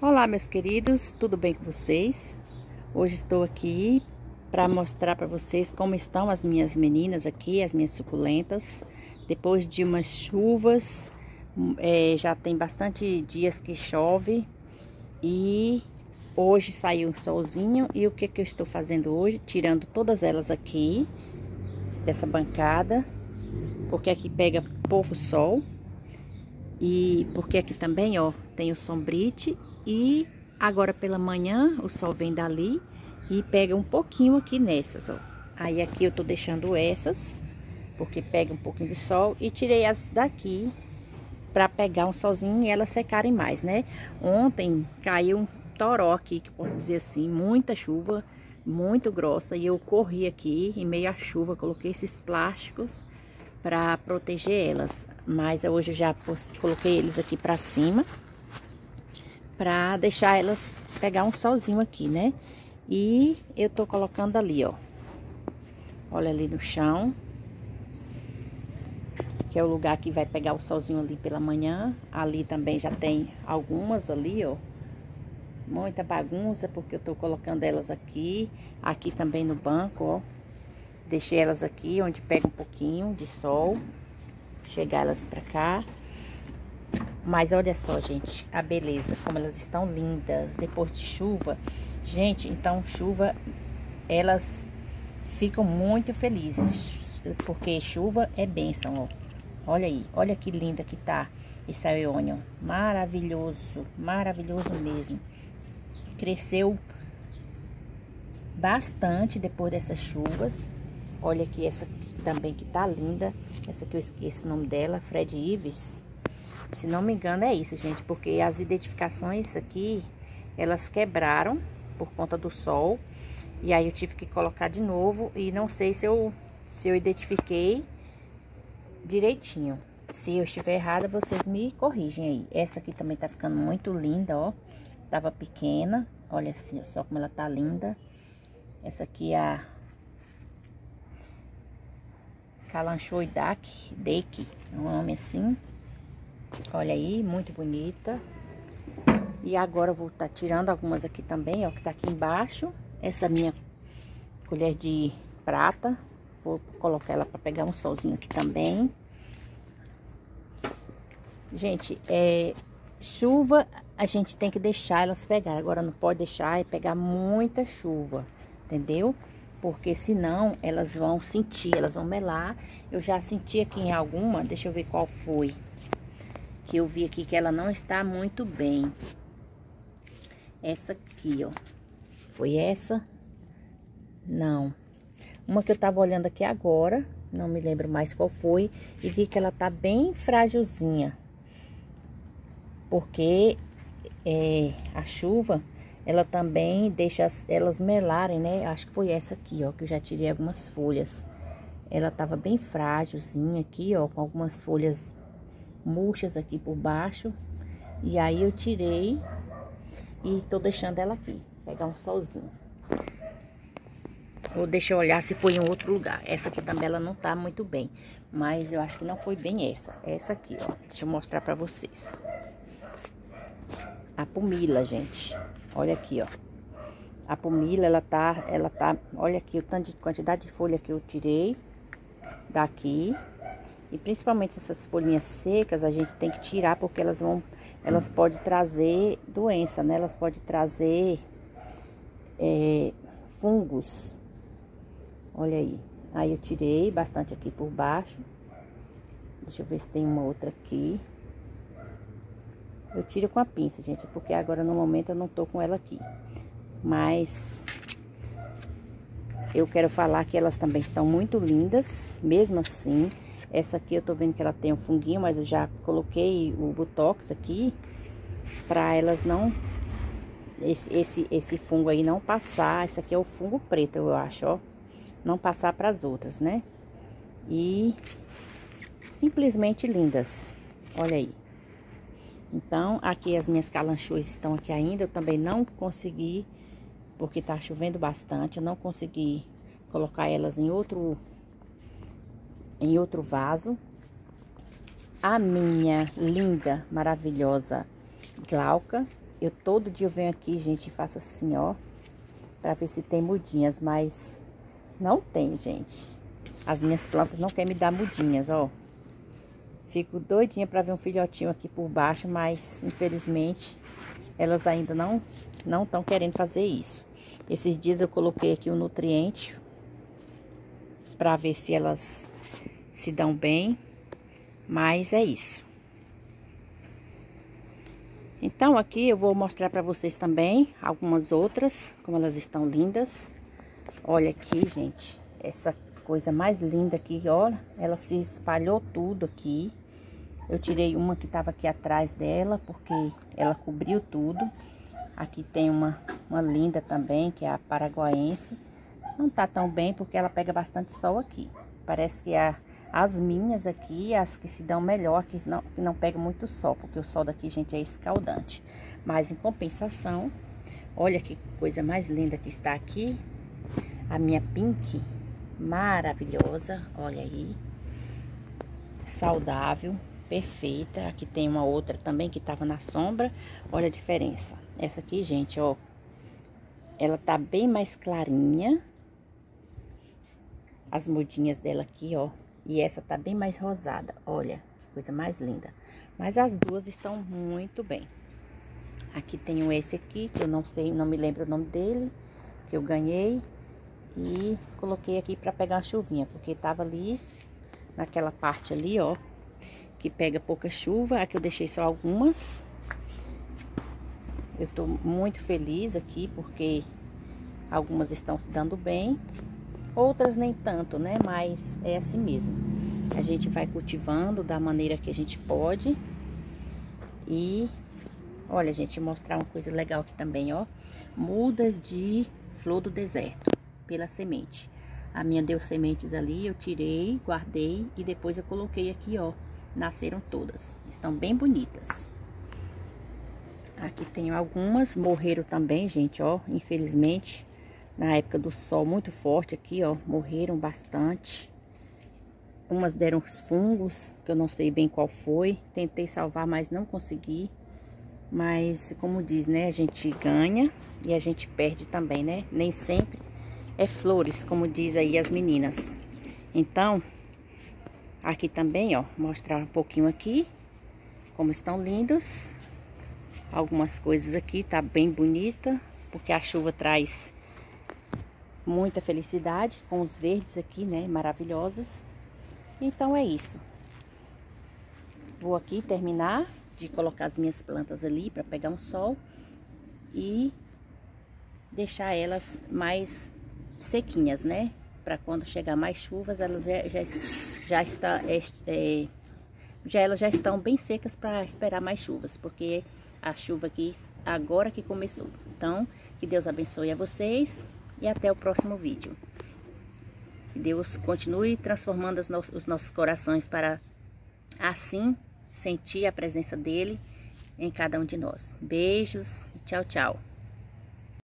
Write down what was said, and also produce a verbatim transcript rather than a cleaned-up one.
Olá, meus queridos, tudo bem com vocês? Hoje estou aqui para mostrar para vocês como estão as minhas meninas aqui, as minhas suculentas. Depois de umas chuvas, é, já tem bastante dias que chove e hoje saiu um solzinho. E o que que eu estou fazendo hoje? Tirando todas elas aqui dessa bancada, porque aqui pega pouco sol. E porque aqui também, ó, tem o sombrite e agora pela manhã o sol vem dali e pega um pouquinho aqui nessas, ó. Aí aqui eu tô deixando essas, porque pega um pouquinho de sol, e tirei as daqui pra pegar um solzinho e elas secarem mais, né? Ontem caiu um toró aqui, que posso dizer assim, muita chuva, muito grossa, e eu corri aqui em meio à chuva, coloquei esses plásticos para proteger elas, mas hoje eu já coloquei eles aqui para cima para deixar elas pegar um solzinho aqui, né? E eu tô colocando ali, ó, olha ali no chão, que é o lugar que vai pegar o solzinho ali pela manhã. Ali também já tem algumas ali, ó, muita bagunça porque eu tô colocando elas aqui, aqui também no banco, ó. Deixei elas aqui, onde pega um pouquinho de sol. Chegar elas pra cá. Mas olha só, gente, a beleza, como elas estão lindas depois de chuva. Gente, então chuva, elas ficam muito felizes, porque chuva é bênção, ó. Olha aí, olha que linda que tá esse aeônio. Maravilhoso, maravilhoso mesmo. Cresceu bastante depois dessas chuvas. Olha aqui essa aqui também que tá linda. Essa aqui eu esqueço o nome dela, Fred Ives. Se não me engano é isso, gente, porque as identificações aqui, elas quebraram por conta do sol. E aí eu tive que colocar de novo e não sei se eu, se eu identifiquei direitinho. Se eu estiver errada, vocês me corrigem aí. Essa aqui também tá ficando muito linda, ó. Tava pequena, olha assim, só como ela tá linda. Essa aqui é a Kalanchoe Dake, é um nome assim. Olha aí, muito bonita. E agora eu vou estar tá tirando algumas aqui também, ó, que tá aqui embaixo. Essa minha colher de prata, vou colocar ela para pegar um solzinho aqui também. Gente, é chuva, a gente tem que deixar elas pegar. Agora não pode deixar e pegar muita chuva, entendeu? Porque senão elas vão sentir, elas vão melar. Eu já senti aqui em alguma, deixa eu ver qual foi. Que eu vi aqui que ela não está muito bem. Essa aqui, ó. Foi essa? Não. Uma que eu tava olhando aqui agora, não me lembro mais qual foi. E vi que ela tá bem frágilzinha. Porque é, a chuva, ela também deixa elas melarem, né? Acho que foi essa aqui, ó, que eu já tirei algumas folhas. Ela tava bem frágilzinha aqui, ó, com algumas folhas murchas aqui por baixo. E aí eu tirei e tô deixando ela aqui, pegar um solzinho. Vou deixar eu olhar se foi em outro lugar. Essa aqui também ela não tá muito bem, mas eu acho que não foi bem essa. Essa aqui, ó, deixa eu mostrar pra vocês. A pumila, gente. Olha aqui, ó. A pumila, ela tá, ela tá, olha aqui o tanto de quantidade de folha que eu tirei daqui. E principalmente essas folhinhas secas, a gente tem que tirar porque elas vão, elas podem trazer doença, né? Elas podem trazer é, fungos. Olha aí. Aí eu tirei bastante aqui por baixo. Deixa eu ver se tem uma outra aqui. Eu tiro com a pinça, gente, porque agora no momento eu não tô com ela aqui. Mas eu quero falar que elas também estão muito lindas, mesmo assim. Essa aqui eu tô vendo que ela tem um funguinho, mas eu já coloquei o botox aqui pra elas não, esse, esse, esse fungo aí não passar. Esse aqui é o fungo preto, eu acho, ó. Não passar pras outras, né? E simplesmente lindas, olha aí. Então, aqui as minhas calanchoes estão aqui ainda. Eu também não consegui, porque tá chovendo bastante, eu não consegui colocar elas em outro, em outro vaso. A minha linda, maravilhosa Glauca, Eu todo dia eu venho aqui, gente, e faço assim, ó, pra ver se tem mudinhas, mas não tem, gente. As minhas plantas não querem me dar mudinhas, ó. Fico doidinha pra ver um filhotinho aqui por baixo, mas infelizmente elas ainda não não estão querendo fazer isso. Esses dias eu coloquei aqui o nutriente pra ver se elas se dão bem, mas é isso. Então aqui eu vou mostrar pra vocês também algumas outras, como elas estão lindas. Olha aqui, gente, essa coisa mais linda aqui, olha, ela se espalhou tudo aqui. Eu tirei uma que tava aqui atrás dela, porque ela cobriu tudo. Aqui tem uma, uma linda também, que é a paraguaense. Não tá tão bem, porque ela pega bastante sol aqui. Parece que a, as minhas aqui, as que se dão melhor, que não, que não pegam muito sol, porque o sol daqui, gente, é escaldante. Mas em compensação, olha que coisa mais linda que está aqui. A minha pink, maravilhosa, olha aí. Saudável, perfeita. Aqui tem uma outra também que tava na sombra. Olha a diferença. Essa aqui, gente, ó, ela tá bem mais clarinha. As mudinhas dela aqui, ó. E essa tá bem mais rosada. Olha, que coisa mais linda. Mas as duas estão muito bem. Aqui tem esse aqui, que eu não sei, não me lembro o nome dele, que eu ganhei. E coloquei aqui pra pegar uma chuvinha, porque tava ali, naquela parte ali, ó, que pega pouca chuva. Aqui eu deixei só algumas. Eu tô muito feliz aqui, porque algumas estão se dando bem. Outras nem tanto, né? Mas é assim mesmo. A gente vai cultivando da maneira que a gente pode. E, olha, gente, mostrar uma coisa legal aqui também, ó. Mudas de flor do deserto, pela semente. A minha deu sementes ali, eu tirei, guardei e depois eu coloquei aqui, ó. Nasceram todas. Estão bem bonitas. Aqui tem algumas, morreram também, gente, ó. Infelizmente, na época do sol muito forte aqui, ó, morreram bastante. Umas deram fungos, que eu não sei bem qual foi. Tentei salvar, mas não consegui. Mas, como diz, né, a gente ganha e a gente perde também, né? Nem sempre é flores, como diz aí as meninas. Então, aqui também, ó, mostrar um pouquinho aqui como estão lindos. Algumas coisas aqui tá bem bonita, porque a chuva traz muita felicidade com os verdes aqui, né, maravilhosos. Então é isso. Vou aqui terminar de colocar as minhas plantas ali para pegar um sol e deixar elas mais sequinhas, né? Para quando chegar mais chuvas, elas já, já, já, está, é, já, elas já estão bem secas para esperar mais chuvas, porque a chuva aqui agora que começou. Então, que Deus abençoe a vocês e até o próximo vídeo. Que Deus continue transformando os nossos, os nossos corações para assim sentir a presença dele em cada um de nós. Beijos e tchau, tchau.